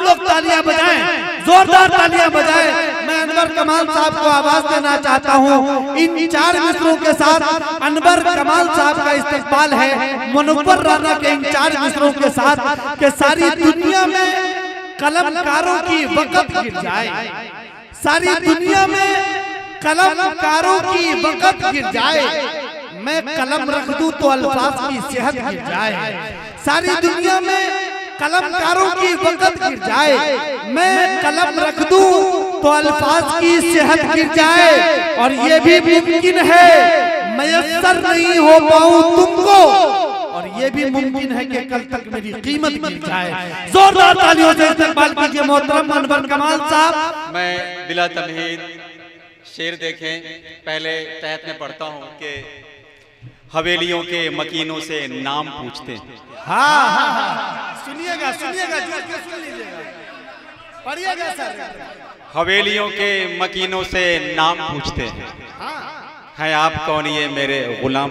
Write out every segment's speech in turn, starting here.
लोग तालियां बजाएं, जोरदार तालियां बजाएं। मैं अनवर कमाल साहब को आवाज देना चाहता हूं। इन 4 मिसरों के साथ अनवर कमाल साहब का इस्तेकबाल है। मुनव्वर राना के इन 4 मिसरों के साथ कि सारी दुनिया में कलमकारों की वक़्त गिर जाए, सारी दुनिया में कलमकारों की वक़्त गिर जाए, मैं कलम रख दूं तो अल्फाज की सेहत गिर जाए। सारी दुनिया में कलमकारों की वक़्त गिर जाए, मैं कलम रख दूं तो अल्फाज की सेहत गिर जाए। और ये भी मुमकिन है मयस्सर नहीं हो पाऊं तुमको, और ये भी मुमकिन है कि कल तक मेरी कीमत गिर जाए। जोरदार तालियों से इस्तकबाल कीजिए मोहतरम अनवर कमाल साहब। मैं बिला तमहीद शेर देखें पहले तहत में पढ़ता हूँ कि हवेलियों के मकीनों से नाम पूछते हैं। हाँ हाँ हाँ, सुनिएगा सुनिएगा, सुन लीजिएगा, पढ़िएगा सर। हवेलियों के मकीनों से नाम पूछते हैं, हैं आप कौन ये मेरे गुलाम।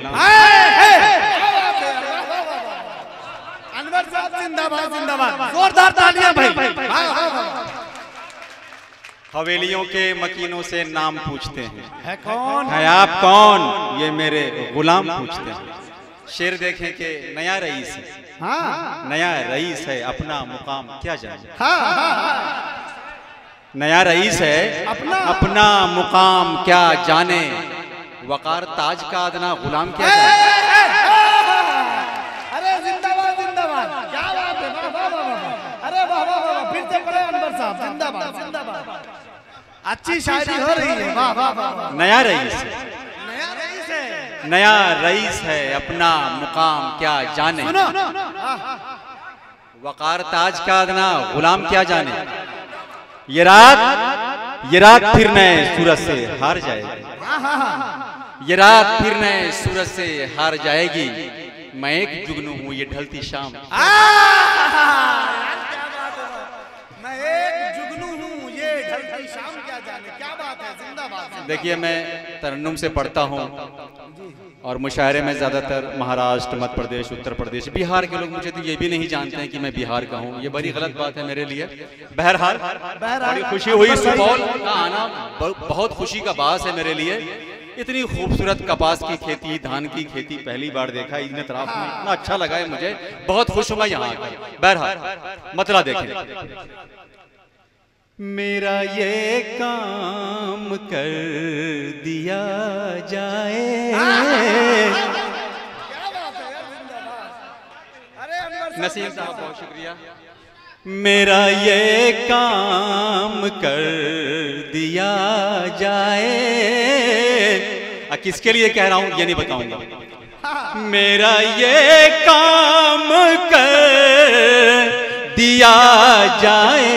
अनवर साहब जिंदाबाद जिंदाबाद, जोरदार तालियां भाई। हवेलियों के मकीनों से नाम पूछते हैं, है कौन, है आप कौन ये मेरे गुलाम पूछते हैं। शेर देखें कि नया रईस है, हाँ नया रईस है अपना मुकाम क्या जाने। हाँ नया रईस है अपना मुकाम क्या जाने, वकार ताज का अदना गुलाम क्या जाने। अरे जिंदाबाद जिंदाबाद, क्या बात है, वाह वाह वाह। अरे वाह वाह वाह, फिर से पढ़े अनवर साहब, जिंदाबाद जिंदाबाद। अच्छी शायरी हो रही है, वाह वाह वाह। नया रईस है, नया रईस है, नया रईस है अपना मुकाम क्या जाने, वकार ताज का अदना गुलाम क्या जाने। ये रात फिर नए सूरज से हार जाएगी, ये रात फिर नए सूरज से हार जाएगी। मैं एक जुगनू हूँ ये ढलती शाम। मैं एक जुगनू हूँ ये ढलती शाम क्या जाने, क्या बात है, जिंदाबाद। देखिए मैं तरन्नुम से पढ़ता हूँ और मुशायरे में ज़्यादातर महाराष्ट्र, मध्य प्रदेश, उत्तर प्रदेश, बिहार के लोग मुझे तो ये भी नहीं जानते हैं कि मैं बिहार का हूँ। ये बड़ी गलत बात है मेरे लिए। बहरहाल बड़ी खुशी हुई, सुपौल का आना बहुत खुशी का बास है मेरे लिए। इतनी खूबसूरत कपास की खेती, धान की खेती पहली बार देखा इन तरफ में, इतना अच्छा लगा है मुझे, बहुत खुश हूँ मैं यहाँ आकर। बहरहाल मतला देखें। मेरा ये काम कर दिया जाए, नसीम साहब बहुत शुक्रिया। मेरा ये काम कर दिया जाए, किसके लिए कह रहा हूं ये नहीं बताऊंगा। मेरा ये काम कर दिया जाए,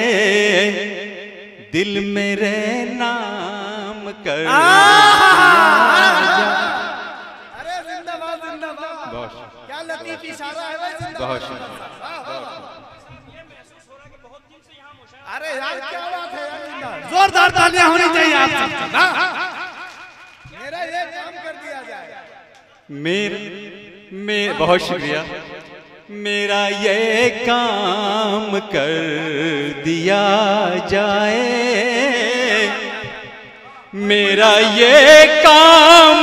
दिल मेरे नाम कर दिया जाए। अरे जिंदाबाद जिंदाबाद, बहुत क्या लतीफ इशारा है भाई, जिंदाबाद। बहुत अरे यार क्या बात है यार, जोरदार तालियां होनी चाहिए आप सबका। मेरा ये काम कर दिया जाए, मेरे बहुत शुक्रिया। मेरा ये काम कर दिया जाए, मेरा ये काम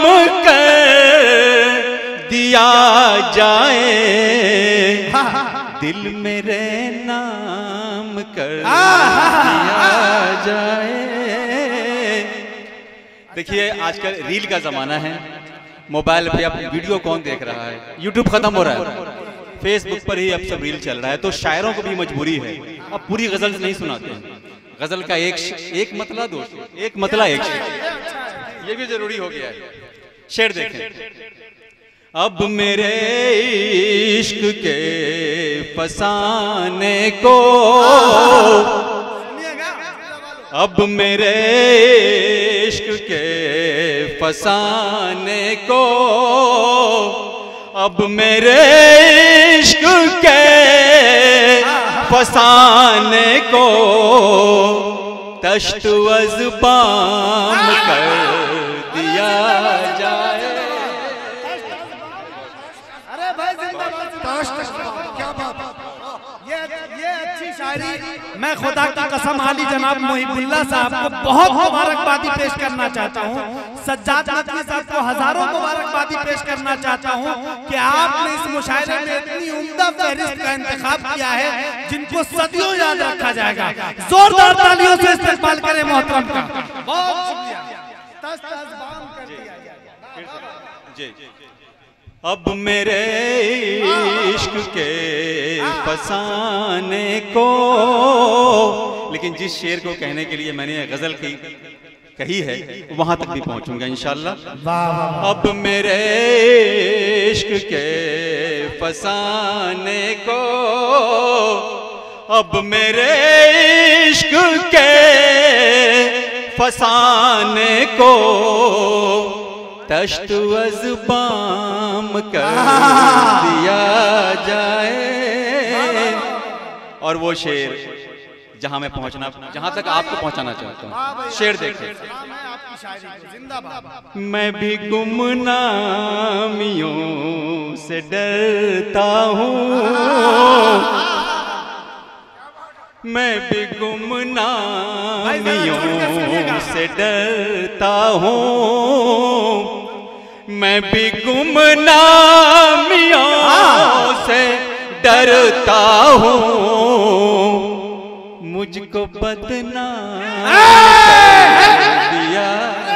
कर दिया जाए, दिल मेरे नाम कर दिया जाए। देखिए आजकल रील का जमाना है, मोबाइल पे अब वीडियो कौन देख रहा है, यूट्यूब खत्म हो रहा है, फेसबुक पर ही अब सब रील चल रहा है। तो शायरों को भी मजबूरी है, अब पूरी गजल नहीं सुनाते हैं, गजल का एक मतला दोस्तों, एक मतला एक शेर, ये भी जरूरी हो गया है। शेर देखें। अब मेरे इश्क के फसाने को, अब मेरे इश्क के फसाने को, अब मेरे इश्क के फसाने को तश्त अज़बाम कर दिया जाए। अरे भाई जिंदाबाद। क्या बात, ये अच्छी शायरी मैं खुदा की कसम आली जनाब मोहिबुल्लाह साहब को बहुत मुबारकबादी पेश करना चाहता हूँ। सज्जाद नकवी साहब को हजारों मुबारकबादी पेश करना चाहता हूँ कि आपने इस मुशायरे में इतनी उम्दा फहरिस्त का इंतखाब किया है जिनको सदियों याद रखा जाएगा। जोरदार तालियों से इस्तेमाल करें मोहतरम का। बहुत शुक्रिया। अब मेरे इश्क के फसाने को, लेकिन जिस शेर को कहने के लिए मैंने गजल कही है वहां तक भी पहुंचूंगा इंशाल्लाह। अब मेरे इश्क के फसाने को, अब मेरे इश्क के फसाने को तश्त अज़बाम कर दिया जाए। और वो शेर जहां मैं पहुंचना, जहां तक आपको पहुंचाना चाहता हूं, शेर देखिए। मैं भी गुमनामियों से डरता हूँ, मैं भी गुमनामियों से डरता हूँ, मैं भी गुमनामियों से डरता हूँ, मुझको बदनाम दिया।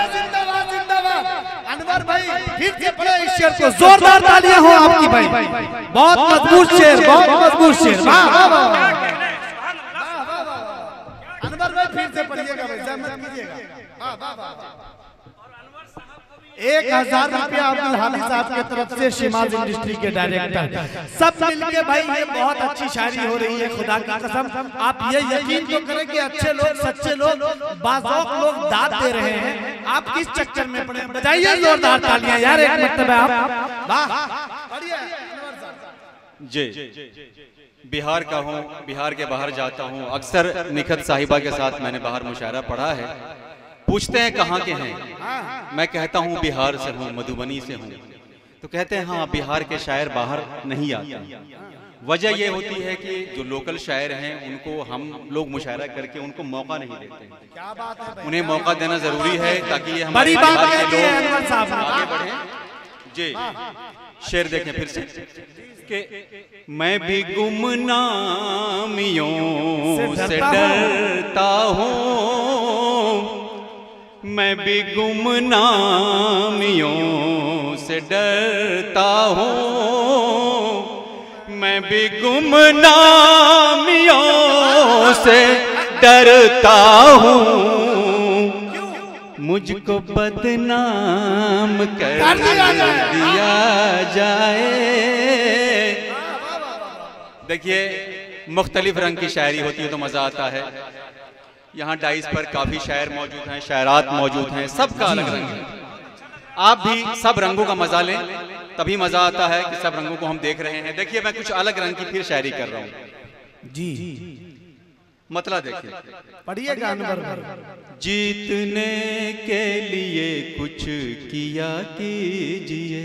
अनवर भाई फिर से पढ़ो इस शेर को, जोरदार तालियां हो आपकी भाई। बहुत मजबूत शेर, बहुत मजबूत शेर। अनवर भाई फिर से पढ़िएगा भाई, जहमत कीजिएगा। 1000 रुपया अब्दुल हामिद साहब की तरफ से शिमाज इंडस्ट्री के डायरेक्टर। सब मिलके भाई ये बहुत अच्छी शायरी हो रही है, खुदा की कसम। आप ये यकीन तो करें कि अच्छे लोग, सच्चे लोग, बाज़ौक़ लोग दाद दे रहे हैं। आप किस चक्कर में पड़े? बजाइए जोरदार तालियां यार एक मरतबा आप। वाह, जी बिहार का हूँ, बिहार के बाहर जाता हूँ। अक्सर निखत साहिबा के साथ मैंने बाहर मुशायरा पढ़ा है। पूछते हैं कहाँ के हैं, मैं कहता हूँ बिहार से हूँ, मधुबनी से हूँ। तो कहते हैं हाँ बिहार के शायर बाहर नहीं आते। वजह ये होती है कि जो लोकल शायर हैं उनको हम लोग मुशायरा करके उनको मौका नहीं देते। क्या बात है, उन्हें मौका देना जरूरी है ताकि ये हमारे बिहार के लोग आगे बढ़े। जी शेर देखें फिर से कि मैं भी गुमनामियों से डरता हूँ, मैं भी गुमनामियों से डरता हूँ, मैं भी गुमनामियों से डरता हूँ, मुझको बदनाम कर दिया जाए। देखिए मुख्तलिफ रंग की शायरी होती है तो मज़ा आता है। यहाँ डाइस पर काफ़ी शायर मौजूद हैं, शायरात मौजूद हैं, सबका अलग रंग है। आप भी सब रंगों का मज़ा लें, तभी मज़ा आता है कि सब रंगों को हम देख रहे हैं। देखिए मैं कुछ अलग रंग की फिर शायरी कर रहा हूँ। जी मतलब देखिए, पढ़िएगा अनवर। जीतने के लिए कुछ किया कीजिए,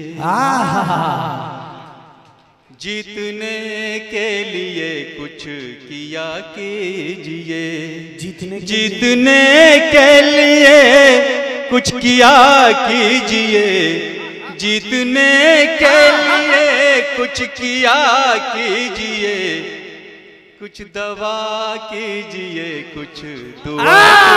जीतने के लिए कुछ किया कीजिए, जीतने के लिए कुछ किया कीजिए, जीतने के लिए कुछ किया कीजिए, कुछ दवा कीजिए, कुछ दुआ।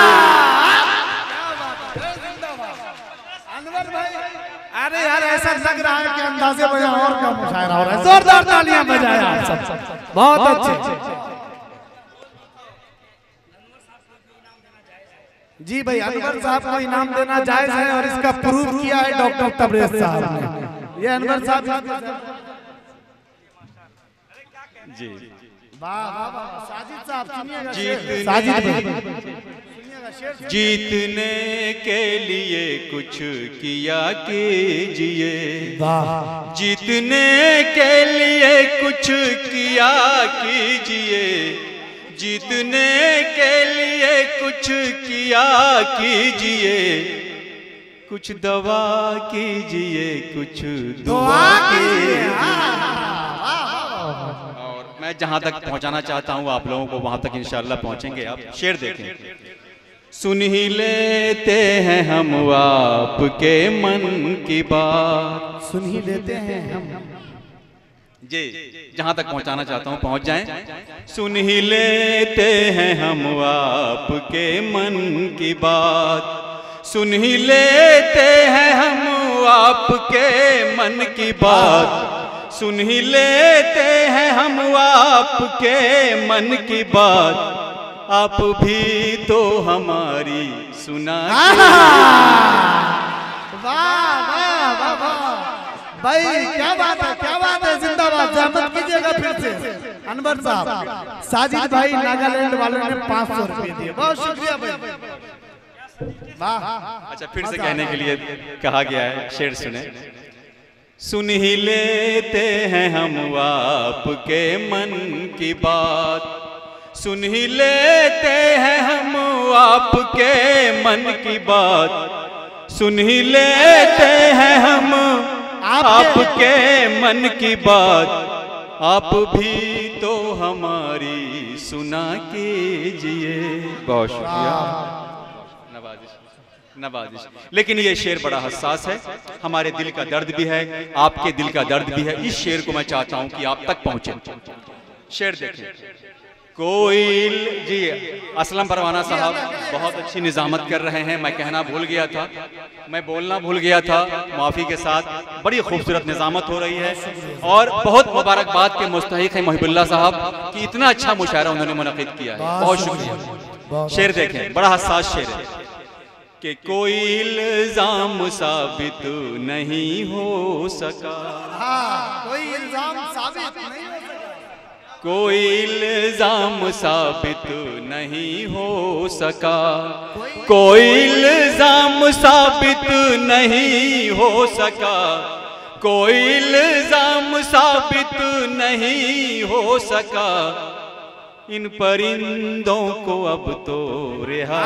अनवर भाई अरे यार ऐसा लग रहा है कि अंदाजे बजा और क्या मुशायरा हो रहा है। जोरदार तालियां बजाएं आप सब, बहुत अच्छे। जी भाई अनवर साहब को इनाम देना जायज है और इसका प्रूफ किया है डॉक्टर तबरेज साहब ने। ये अनवर साहब जी वाह वाह वाह। साजिद साहब सुनिएगा, जीतने के लिए कुछ किया कीजिए, जीतने के लिए कुछ किया कीजिए, जीतने के लिए कुछ किया कीजिए, कुछ दवा कीजिए, कुछ दुआ कीजिए। मैं जहां तक पहुंचाना चाहता हूं आप लोगों को वहां तक इंशाअल्लाह पहुंचेंगे। आप शेर देखें। सुन ही लेते हैं हम आपके मन की बात, सुन ही लेते हैं हम जी, जहां तक पहुंचाना चाहता हूं पहुंच जाएं। सुन ही लेते हैं हम आपके मन की बात, सुन ही लेते हैं हम आपके मन की बात, सुन ही लेते हैं हम आपके मन की बात, आप भी तो हमारी सुना। वाह वाह वाह वाह भाई, क्या बात है, क्या बात है, जिंदाबाद। जहमत कीजिएगा फिर से अनवर साहब। साजिद भाई नागालैंड वालों ने 500 रुपए दिए, बहुत शुक्रिया भाई। वाह। अच्छा, फिर से कहने के लिए कहा गया है, शेर सुने। सुन ही लेते हैं हम आपके मन की बात, सुन ही लेते हैं हम आपके मन की बात, सुन ही लेते हैं हम आपके मन की बात, आप भी तो हमारी सुना कीजिए। बहुत शुक्रिया, नवाजिश। लेकिन ये शेर बड़ा हसास है, हमारे दिल का दर्द भी है, आपके दिल का दर्द भी है। इस शेर को मैं चाहता हूं कि आप तक पहुंचे। शेर देखें। कोयल जी, असलम परवाना साहब बहुत अच्छी निजामत कर रहे हैं। मैं कहना भूल गया था, मैं बोलना भूल गया था, माफ़ी के साथ। बड़ी खूबसूरत निजामत हो रही है और बहुत मुबारकबाद के मुस्तहिक हैं मोहिबुल्लाह साहब कि इतना अच्छा मुशायरा उन्होंने मुनक़िद किया है। बहुत शुक्रिया। शेर देखें, बड़ा हसास शेर है कि कोई इल्जाम साबित नहीं हो सका, कोई इल्जाम साबित नहीं हो सका, कोई इल्जाम साबित नहीं हो सका, कोई इल्जाम साबित नहीं हो सका, कोई इल्जाम साबित नहीं हो सका, इन परिंदों को अब तो रिहा।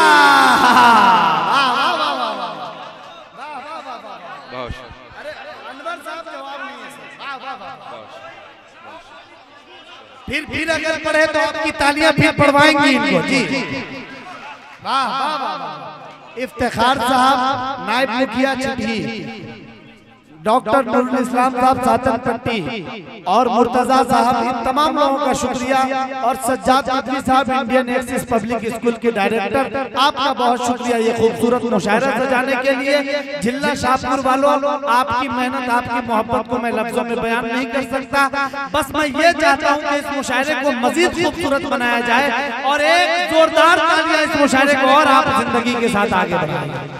फिर अगर पढ़े तो आपकी तालियां फिर पढ़वाएंगी इनको। जी वाह वाह वाह। इफ्तिखार साहब नायब मुखिया चिट्ठी, डॉक्टर नूरुल इस्लाम साहब सातन पट्टी और मुर्तजा साहब, इन तमाम लोगों का शुक्रिया। और Sajjad Nadvi sahab Indian Axis public school के डायरेक्टर, आपका बहुत शुक्रिया ये खूबसूरत मुशायरा सजाने के लिए। जिला शाहपुर वालों, आपकी मेहनत, आपकी मोहब्बत को मैं लफ्जों में बयान नहीं कर सकता। बस मैं ये चाहता हूँ कि इस मुशायरे को मजीद खूबसूरत बनाया जाए और एक जोरदार तालियां इस मुशायरे को और आप जिंदगी के साथ आगे बढ़ाएं।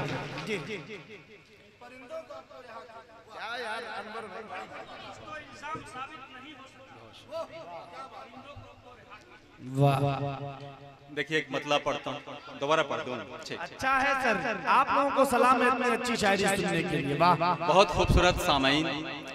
देखिए एक मतलब पढ़ता हूँ, दोबारा पढ़ दूँ। अच्छा है सर, आप लोगों को सलाम है इतनी अच्छी शायरी सुनने के लिए। वाह, बहुत खूबसूरत सामाईन।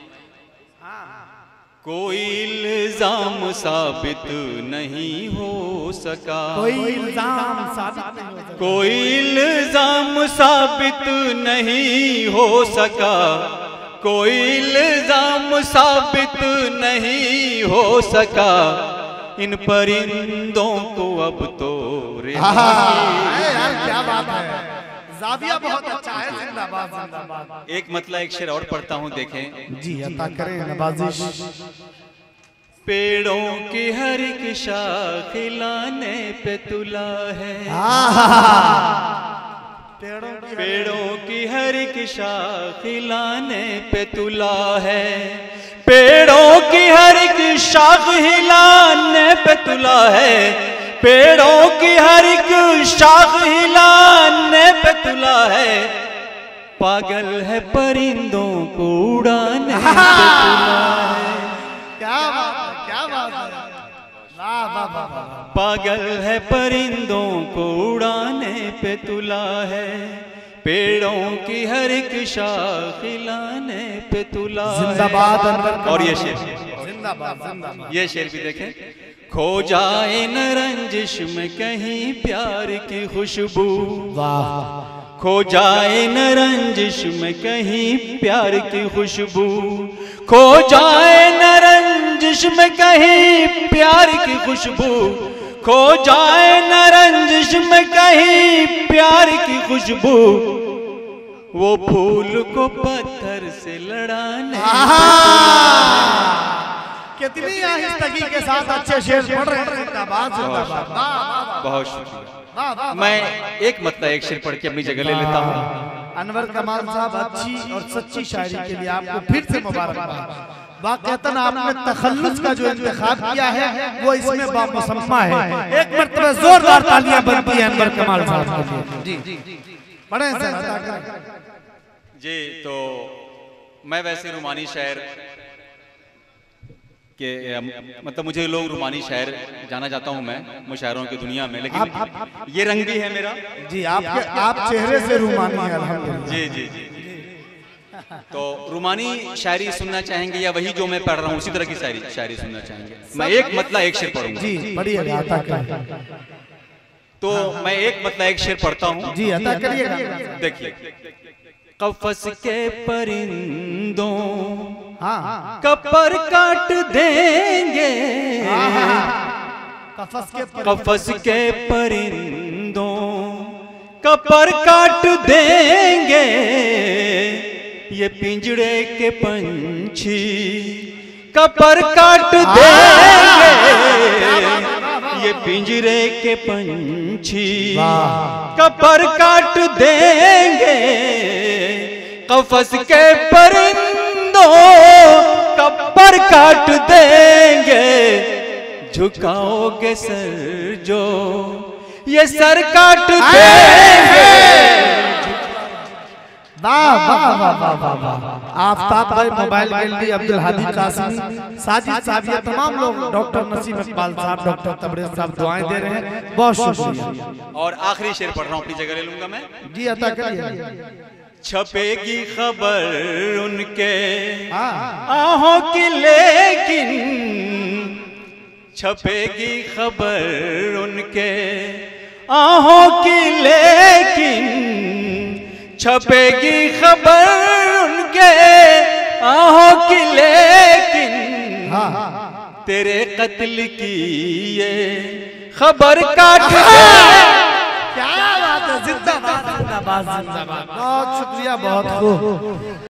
कोई इल्जाम साबित नहीं हो सका, कोई इल्जाम साबित नहीं हो सका, कोई इल्जाम साबित नहीं हो सका, कोई इल्जाम साबित नहीं हो सका, इन परिंदों को अब तो रिहा। यार क्या बात है, जाविया बहुत अच्छा है। जिंदाबाद जिंदाबाद। एक मतलब एक शेर और पढ़ता हूँ, देखें। जी अता करें नवाजिश। पेड़ों की हर एक शाख खिलाने पे तुला है, पेड़ों की हर एक शाख खिलाने पे तुला है, पेड़ों की हर एक शाख हिलाने पे तुला है, पेड़ों की हर एक शाख हिलाने पे तुला है, पागल है परिंदों को उड़ाने पे तुला है। क्या बात है, क्या बात है, वाह वाह वाह। पागल है परिंदों को उड़ाने पे तुला है, पेड़ों की हर एक शाख खिलाने पे तुला है। जिंदाबाद अनवर। और ये शेर, जिंदाबाद जिंदाबाद। ये शेर भी देखें। खो जाए न रंजिश में कहीं प्यार की खुशबू, वाह। खो जाए न रंजिश में कहीं प्यार की खुशबू, खो जाए न रंजिश रंजिश में कहीं प्यार की खुशबू खो जाए न रंजिश में कहीं प्यार की खुशबू, वो फूल को पत्थर से लड़ाने। कितनी आहिस्तगी के साथ अच्छे शेर पढ़ रहे हैं। बहुत शुक्रिया। मैं एक मतलब एक शेर पढ़ के अपनी जगह ले लेता हूँ। अनवर कमाल साहब अच्छी और सच्ची शायरी के लिए आपको फिर से मुबारकबाद। वाकईतन आपने तखल्लुस का जो इंतखाब किया है वो इसमें बामुसम्मा है। एक मर्तबा जोरदार तालियां बनती हैं अनवर कमाल साहब के लिए। जी पढ़ें सर। जी तो मैं वैसे रूमानी शायर के मतलब मुझे लोग रूमानी शायर जाना जाता हूँ मैं मुशायरों की दुनिया में, लेकिन ये रंग भी है मेरा। जी आप चेहरे से रूमानी हैं अल्हम्दुलिल्लाह। जी जी जी। तो रूमानी शायरी सुनना चाहेंगे या वही जो मैं पढ़ रहा हूँ उसी तरह की शायरी सुनना चाहेंगे? मैं एक मतलब एक शेर पढ़ूंगा। जी पढ़िएगा। तो मैं एक मतलब एक शेर पढ़ता हूँ। जी अता करिएगा। देखिए, कफस के परिंदों कपर काट देंगे, कफस के परिंदों कपर काट देंगे, ये पिंजड़े के पंछी कपर काट देंगे, ये पिंजरे के पंछी कपर काट देंगे, कफस के परिंदों कपर काट देंगे, झुकाओगे सर जो ये सर काट देंगे। वाह वाह वाह वाह वाह। आफ्ताब भाई, मोबाइल गैलरी, अब्दुल हादी कासिमी, साजिद साहब, ये तमाम लोग, डॉक्टर नसीम इकबाल साहब, डॉक्टर तबरेज साहब दुआएं दे रहे हैं। बहुत शुक्रिया। और आखिरी शेर पढ़ रहा हूँ, अपनी जगह ले लूंगा मैं। जी अता करिए। छपेगी खबर उनके आहों की, लेकिन छपेगी खबर उनके आहों की, लेकिन छपेगी खबर उनके आहों की, लेकिन तेरे कत्ल की ये खबर काट। क्या बात है, जिंदाबाद जिंदाबाद जिंदाबाद। बहुत शुक्रिया, बहुत खूब।